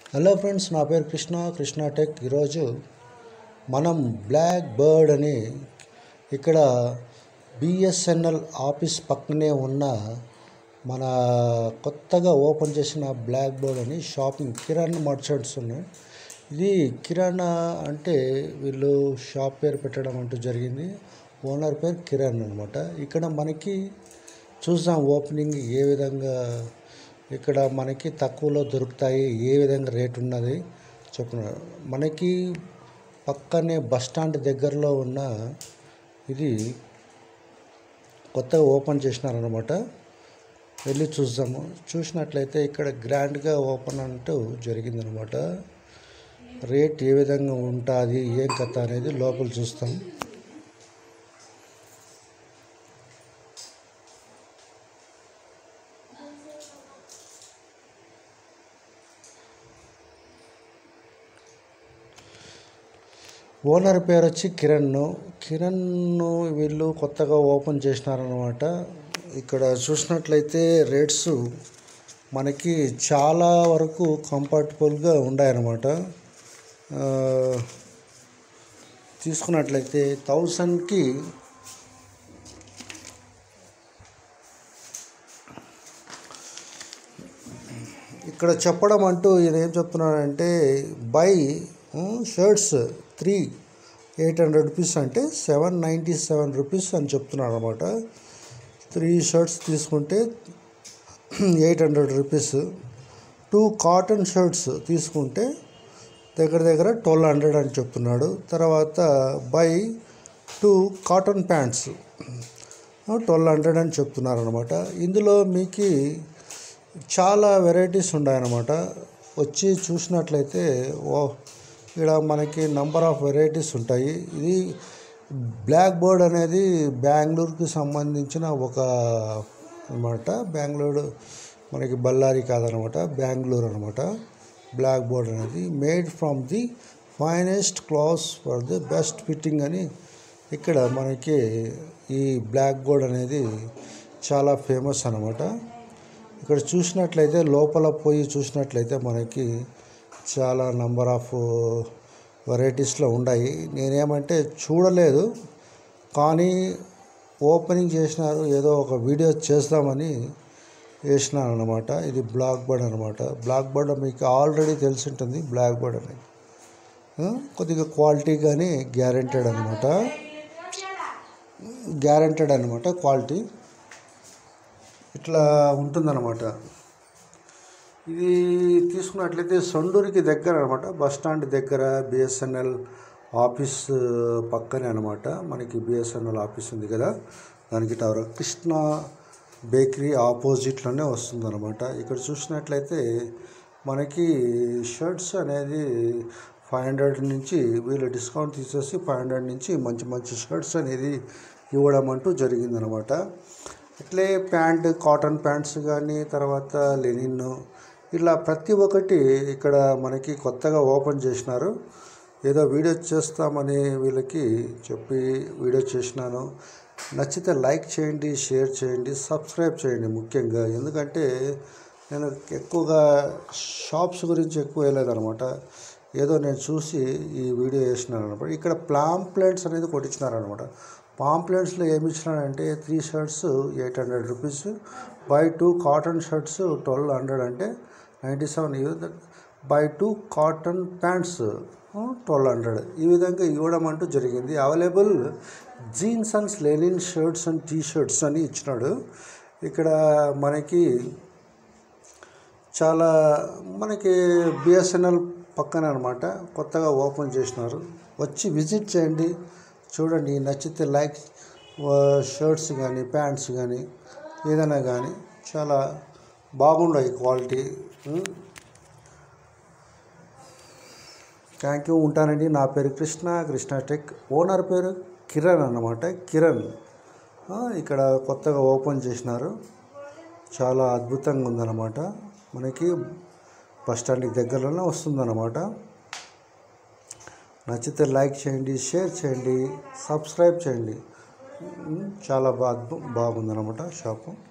Hello friends, నా పేరు Krishna tech. ఈరోజు మనం బ్లాక్ బర్డ్ అని ఇక్కడ బిఎస్ఎన్ఎల్ ఆఫీస్ పక్కనే ఉన్న మన కొత్తగా ఓపెన్ చేసిన బ్లాక్ బర్డ్ అని షాపింగ్ కిరాణా మర్చెంట్స్ ఉన్నాయి. ఇది కిరాణా అంటే వీళ్ళు షాప్ పేరు పెట్టడం అంటూ జరిగింది. ఓనర్ పేరు కిరణ్ అనమాట. ఇక్కడ మనకి చూద్దాం ఓపెనింగ్ ఏ విధంగా ఇక్కడ మనకి తక్కువలో దొరుకుతాయి, ఏ విధంగా రేట్ ఉన్నది చెప్తున్నారు. మనకి పక్కనే బస్ స్టాండ్ దగ్గరలో ఉన్న ఇది కొత్తగా ఓపెన్ చేసినారనమాట. వెళ్ళి చూద్దాము. చూసినట్లయితే ఇక్కడ గ్రాండ్గా ఓపెన్ అంటూ జరిగిందనమాట. రేట్ ఏ విధంగా ఉంటుంది, ఏం కథ అనేది లోపల చూస్తాం. ఓనర్ పేరు వచ్చి కిరణ్ వీళ్ళు కొత్తగా ఓపెన్ చేసినారనమాట. ఇక్కడ చూసినట్లయితే రేట్స్ మనకి చాలా వరకు కంఫర్టబుల్గా ఉన్నాయన్నమాట. తీసుకున్నట్లయితే 1000కి ఇక్కడ చెప్పడం అంటూ ఈయన ఏం చెప్తున్నాడంటే బై షర్ట్స్ 3 800 రూపీస్ అంటే 797 రూపీస్ అని చెప్తున్నాడు అనమాట. 3 షర్ట్స్ తీసుకుంటే 800 రూపీస్. 2 కాటన్ షర్ట్స్ తీసుకుంటే దగ్గర 1200 అని చెప్తున్నాడు. తర్వాత బై 2 కాటన్ ప్యాంట్స్ 1200 అని చెప్తున్నారు అనమాట. ఇందులో మీకు చాలా వెరైటీస్ ఉన్నాయన్నమాట. వచ్చి చూసినట్లయితే ఇక్కడ మనకి నంబర్ ఆఫ్ వెరైటీస్ ఉంటాయి. ఇది బ్లాక్ బర్డ్ అనేది బెంగళూరుకి సంబంధించిన ఒక అనమాట. బెంగళూరు మనకి బళ్ళారి కాదనమాట, బెంగళూరు అనమాట. బ్లాక్ బర్డ్ అనేది made from the finest clothes for the best fitting అని ఇక్కడ మనకి ఈ బ్లాక్ బర్డ్ అనేది చాలా ఫేమస్ అనమాట. ఇక్కడ చూసినట్లయితే లోపల పోయి చూసినట్లయితే మనకి చాలా నంబర్ ఆఫ్ వెరైటీస్లో ఉన్నాయి. నేనేమంటే చూడలేదు, కానీ ఓపెనింగ్ చేసినారు, ఏదో ఒక వీడియో చేద్దామని వేసినాను అనమాట. ఇది బ్లాక్ బర్డ్ అనమాట. బ్లాక్ బర్డ్ మీకు ఆల్రెడీ తెలిసి ఉంటుంది. బ్లాక్ బర్డ్ అనేది కొద్దిగా క్వాలిటీ కానీ గ్యారెంటెడ్ అనమాట. క్వాలిటీ ఇట్లా ఉంటుందన్నమాట. ఇది తీసుకున్నట్లయితే సొండూరుకి దగ్గర అనమాట. బస్ స్టాండ్ దగ్గర బిఎస్ఎన్ఎల్ ఆఫీస్ పక్కనే అనమాట. మనకి బిఎస్ఎన్ఎల్ ఆఫీస్ ఉంది కదా, దానికి టవర్ కృష్ణ బేకరీ ఆపోజిట్లోనే వస్తుందన్నమాట. ఇక్కడ చూసినట్లయితే మనకి షర్ట్స్ అనేది 500 నుంచి వీళ్ళు డిస్కౌంట్ తీసేసి 500 నుంచి మంచి షర్ట్స్ అనేది ఇవ్వడం అంటూ జరిగిందనమాట. అట్లే ప్యాంట్, కాటన్ ప్యాంట్స్ కానీ, తర్వాత లెనిన్, ఇలా ప్రతి ఒక్కటి ఇక్కడ మనకి కొత్తగా ఓపెన్ చేసినారు. ఏదో వీడియో చేస్తామని వీళ్ళకి చెప్పి వీడియో చేసినాను. నచ్చితే లైక్ చేయండి, షేర్ చేయండి, సబ్స్క్రైబ్ చేయండి ముఖ్యంగా. ఎందుకంటే నేను ఎక్కువగా షాప్స్ గురించి ఎక్కువ వేయలేదనమాట. ఏదో నేను చూసి ఈ వీడియో వేసినాను అనమాట. ఇక్కడ పాంప్లెట్స్ అనేది కొట్టించినారనమాట. పాంప్లెట్స్లో ఏమి ఇచ్చినారంటే 3 shirts 800 rupees, buy 2 cotton shirts 1200 అంటే 97, బై 2 కాటన్ ప్యాంట్స్ 1200 ఈ విధంగా ఇవ్వడం అంటూ జరిగింది. Available jeans and linen shirts and T shirts అని ఇచ్చినాడు. ఇక్కడ మనకి చాలా మనకి బిఎస్ఎన్ఎల్ పక్కన అనమాట. కొత్తగా ఓపెన్ చేసినారు. వచ్చి విజిట్ చేయండి, చూడండి. నచ్చితే లైక్ షర్ట్స్ కానీ ప్యాంట్స్ కానీ ఏదైనా కానీ చాలా బాగున్నాయి క్వాలిటీ. Thank you. ఉంటానండి. నా పేరు కృష్ణ టెక్. ఓనర్ పేరు కిరణ్ అన్నమాట. కిరణ్ ఇక్కడ కొత్తగా ఓపెన్ చేసినారు. చాలా అద్భుతంగా ఉందన్నమాట. మనకి బస్ స్టాండ్కి దగ్గరలోనే వస్తుందన్నమాట. నచ్చితే లైక్ చేయండి, షేర్ చేయండి, సబ్స్క్రైబ్ చేయండి. చాలా బాగుందన్నమాట షాపు.